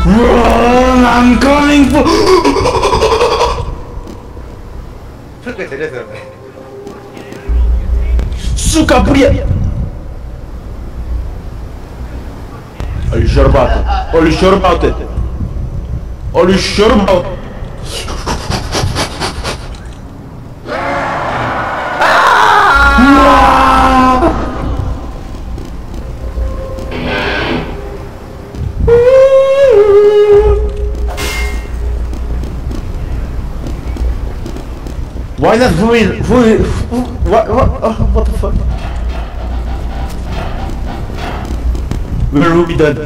Run! I'm coming for. 소리가 들려서 그래. Сука, блядь! Are you sure about it? Are you sure about it? Are you sure about it? Why is that Hoovy? What the fuck? We're Hoovydundy.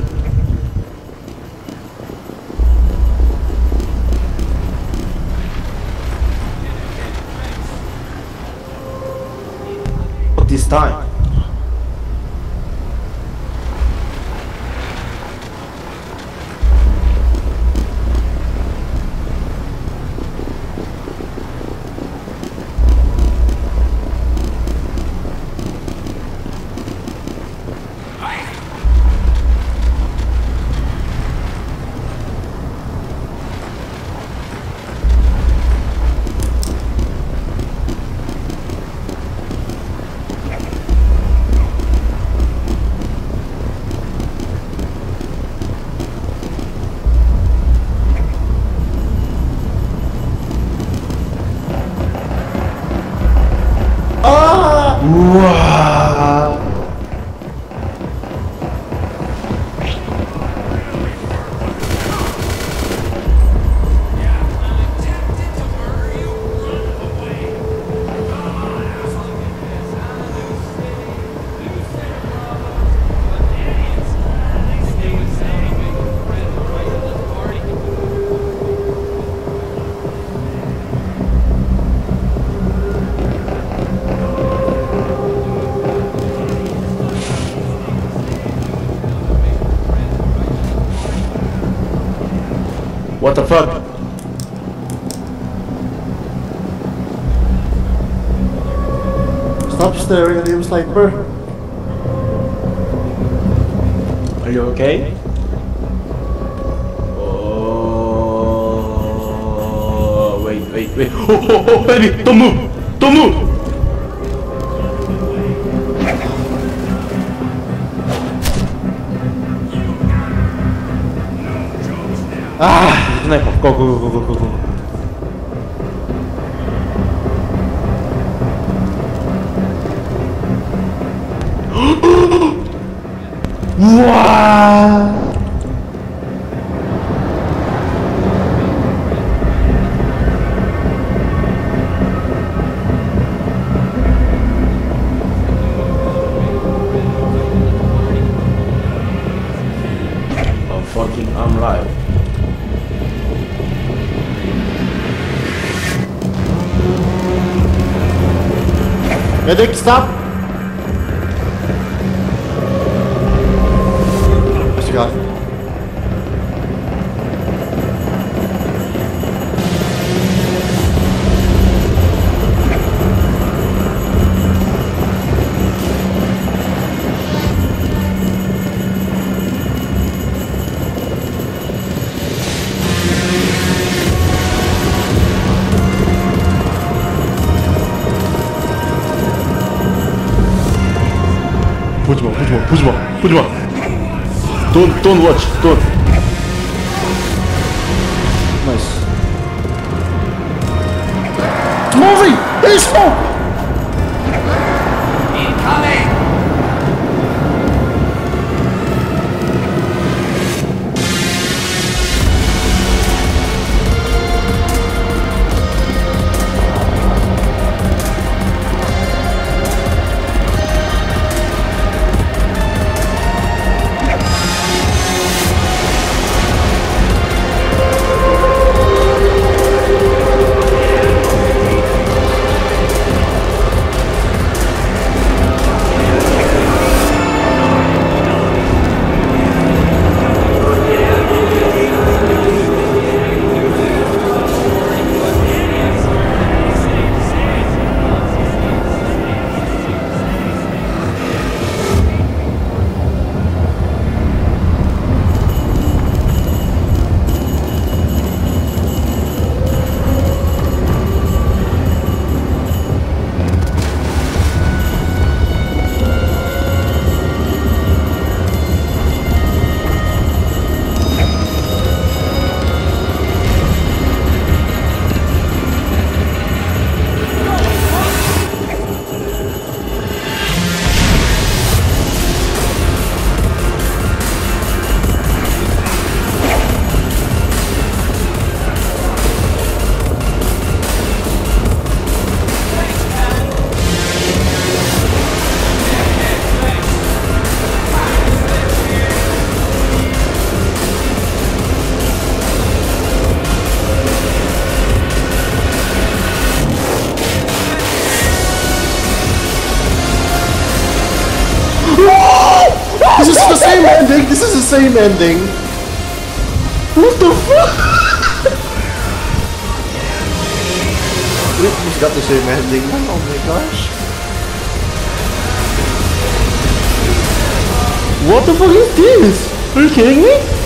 But this time. Wow. What the fuck? Stop staring at him, sniper. Are you okay? Oh, wait. Oh, baby, don't move! Don't move! Ah, sniper, go. Wow! I'm live. Medic, stop! What you got? 보지마. Don't watch, don't. Nice. It's moving! It's smoke! Incoming! This is the same ending. This is the same ending. What the fuck? We've got the same ending. Oh my gosh. What the fuck is this? Are you kidding me?